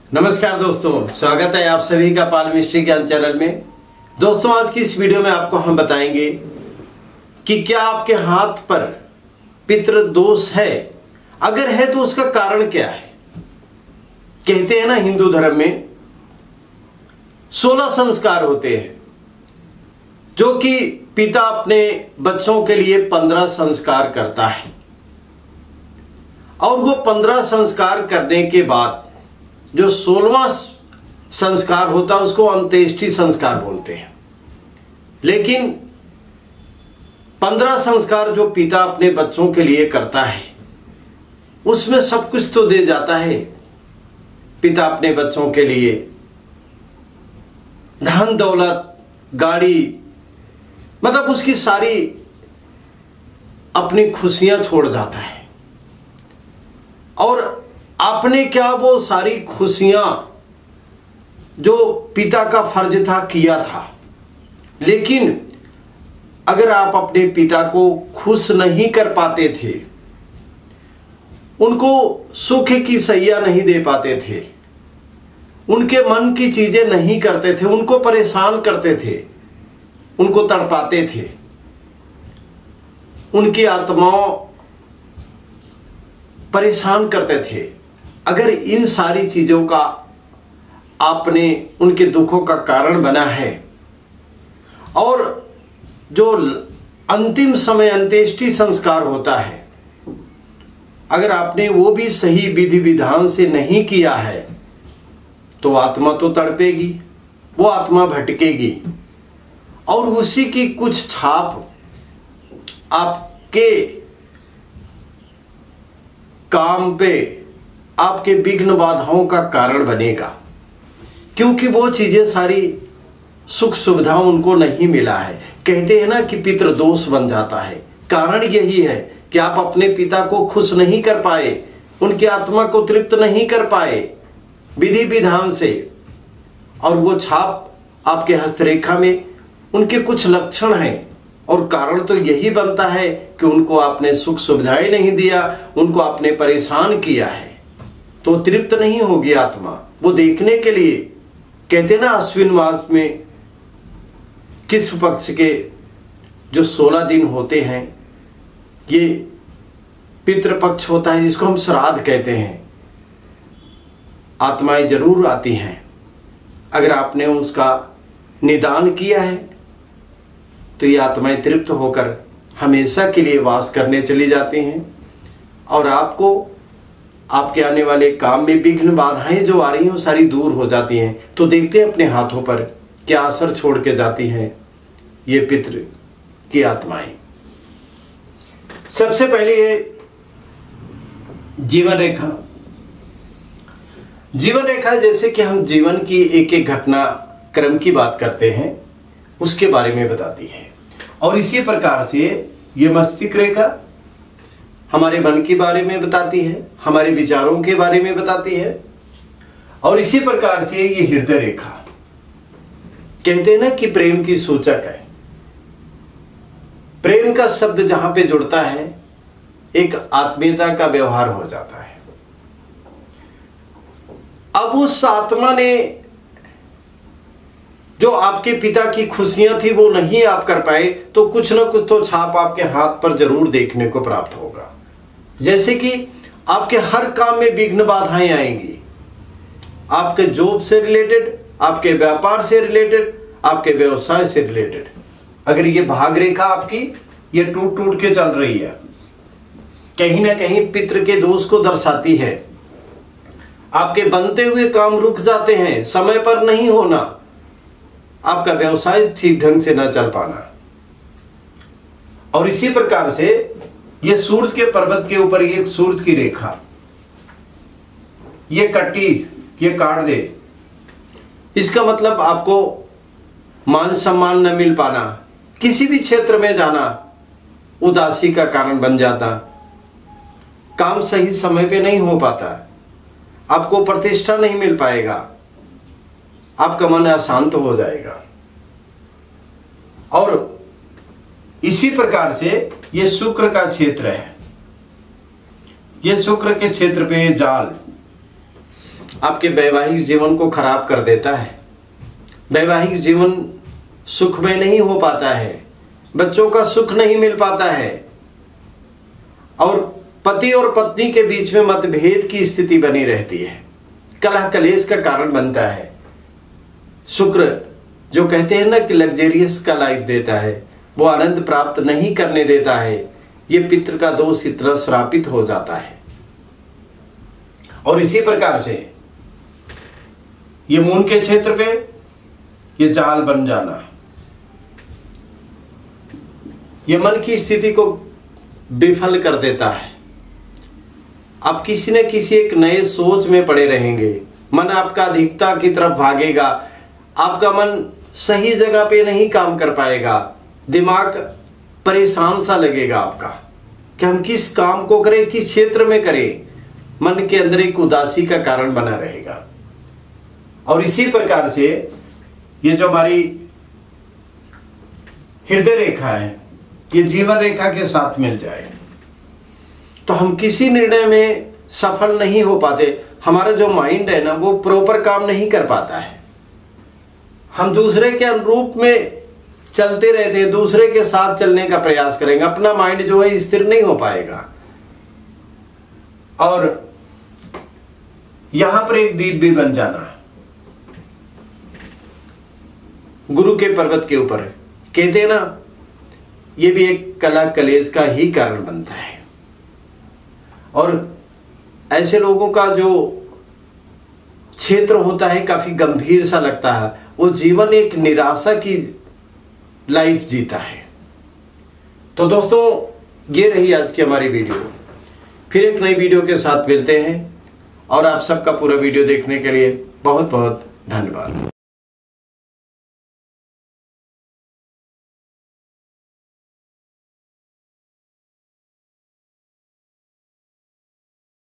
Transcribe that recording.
नमस्कार दोस्तों, स्वागत है आप सभी का पाल मिस्ट्री ज्ञान चैनल में। दोस्तों, आज की इस वीडियो में आपको हम बताएंगे कि क्या आपके हाथ पर पितृ दोष है, अगर है तो उसका कारण क्या है। कहते हैं ना, हिंदू धर्म में 16 संस्कार होते हैं, जो कि पिता अपने बच्चों के लिए 15 संस्कार करता है, और वो 15 संस्कार करने के बाद जो 16वां संस्कार होता है उसको अंत्येष्टि संस्कार बोलते हैं। लेकिन 15 संस्कार जो पिता अपने बच्चों के लिए करता है, उसमें सब कुछ तो दे जाता है। पिता अपने बच्चों के लिए धन दौलत, गाड़ी, मतलब उसकी सारी अपनी खुशियां छोड़ जाता है, और आपने क्या वो सारी खुशियां जो पिता का फर्ज था किया था। लेकिन अगर आप अपने पिता को खुश नहीं कर पाते थे, उनको सुख की सैया नहीं दे पाते थे, उनके मन की चीजें नहीं करते थे, उनको परेशान करते थे, उनको तड़पाते थे, उनकी आत्माओं परेशान करते थे, अगर इन सारी चीजों का आपने उनके दुखों का कारण बना है, और जो अंतिम समय अंत्येष्टि संस्कार होता है, अगर आपने वो भी सही विधि विधान से नहीं किया है, तो आत्मा तो तड़पेगी, वो आत्मा भटकेगी, और उसी की कुछ छाप आपके काम पे, आपके विघ्न बाधाओं का कारण बनेगा, क्योंकि वो चीजें सारी सुख सुविधा उनको नहीं मिला है। कहते हैं ना कि पितृ दोष बन जाता है। कारण यही है कि आप अपने पिता को खुश नहीं कर पाए, उनकी आत्मा को तृप्त नहीं कर पाए विधि विधान से, और वो छाप आपके हस्तरेखा में उनके कुछ लक्षण हैं, और कारण तो यही बनता है कि उनको आपने सुख सुविधाएं नहीं दिया, उनको आपने परेशान किया है, तो तृप्त नहीं होगी आत्मा। वो देखने के लिए, कहते ना, अश्विन मास में किस पक्ष के जो 16 दिन होते हैं, ये पितृपक्ष होता है, जिसको हम श्राद्ध कहते हैं। आत्माएं जरूर आती हैं, अगर आपने उसका निदान किया है तो ये आत्माएं तृप्त होकर हमेशा के लिए वास करने चली जाती हैं, और आपको आपके आने वाले काम में विघ्न बाधाएं जो आ रही हैं वो सारी दूर हो जाती हैं। तो देखते हैं अपने हाथों पर क्या असर छोड़ के जाती हैं ये पितृ की आत्माएं। सबसे पहले ये जीवन रेखा। जीवन रेखा जैसे कि हम जीवन की एक एक घटना क्रम की बात करते हैं, उसके बारे में बताती है, और इसी प्रकार से ये मस्तिष्क रेखा हमारे मन के बारे में बताती है, हमारे विचारों के बारे में बताती है, और इसी प्रकार से ये हृदय रेखा, कहते हैं ना कि प्रेम की सूचक है। प्रेम का शब्द जहां पे जुड़ता है, एक आत्मीयता का व्यवहार हो जाता है। अब उस आत्मा ने जो आपके पिता की खुशियां थी वो नहीं आप कर पाए, तो कुछ ना कुछ तो छाप आपके हाथ पर जरूर देखने को प्राप्त होगा। जैसे कि आपके हर काम में विघ्न बाधाएं आएंगी, आपके जॉब से रिलेटेड, आपके व्यापार से रिलेटेड, आपके व्यवसाय से रिलेटेड। अगर ये भाग रेखा आपकी ये टूट टूट के चल रही है, कहीं ना कहीं पितृ के दोष को दर्शाती है। आपके बनते हुए काम रुक जाते हैं, समय पर नहीं होना, आपका व्यवसाय ठीक ढंग से न चल पाना, और इसी प्रकार से ये सूरज के पर्वत के ऊपर ये एक सूरज की रेखा, ये कटी, ये काट दे, इसका मतलब आपको मान सम्मान न मिल पाना, किसी भी क्षेत्र में जाना उदासी का कारण बन जाता, काम सही समय पे नहीं हो पाता, आपको प्रतिष्ठा नहीं मिल पाएगा, आपका मन अशांत हो जाएगा। और इसी प्रकार से ये शुक्र का क्षेत्र है, ये शुक्र के क्षेत्र पे जाल, आपके वैवाहिक जीवन को खराब कर देता है। वैवाहिक जीवन सुखमय नहीं हो पाता है, बच्चों का सुख नहीं मिल पाता है और पति और पत्नी के बीच में मतभेद की स्थिति बनी रहती है, कलह कलेश का कारण बनता है। शुक्र जो कहते हैं ना कि लग्जेरियस का लाइफ देता है, वो आनंद प्राप्त नहीं करने देता है। ये पितृ का दोष इतना श्रापित हो जाता है। और इसी प्रकार से ये मून के क्षेत्र पे ये जाल बन जाना, ये मन की स्थिति को विफल कर देता है। आप किसी न किसी एक नए सोच में पड़े रहेंगे, मन आपका अधिकता की तरफ भागेगा, आपका मन सही जगह पे नहीं काम कर पाएगा, दिमाग परेशान सा लगेगा आपका कि हम किस काम को करें, किस क्षेत्र में करें। मन के अंदर एक उदासी का कारण बना रहेगा। और इसी प्रकार से ये जो हमारी हृदय रेखा है, ये जीवन रेखा के साथ मिल जाए तो हम किसी निर्णय में सफल नहीं हो पाते। हमारा जो माइंड है ना, वो प्रॉपर काम नहीं कर पाता है। हम दूसरे के अनुरूप में चलते रहते हैं, दूसरे के साथ चलने का प्रयास करेंगे, अपना माइंड जो है स्थिर नहीं हो पाएगा। और यहां पर एक द्वीप भी बन जाना गुरु के पर्वत के ऊपर, कहते हैं ना, ये भी एक कला कलेश का ही कारण बनता है। और ऐसे लोगों का जो क्षेत्र होता है काफी गंभीर सा लगता है, वो जीवन एक निराशा की लाइफ जीता है। तो दोस्तों, ये रही आज की हमारी वीडियो। फिर एक नई वीडियो के साथ मिलते हैं और आप सबका पूरा वीडियो देखने के लिए बहुत बहुत धन्यवाद।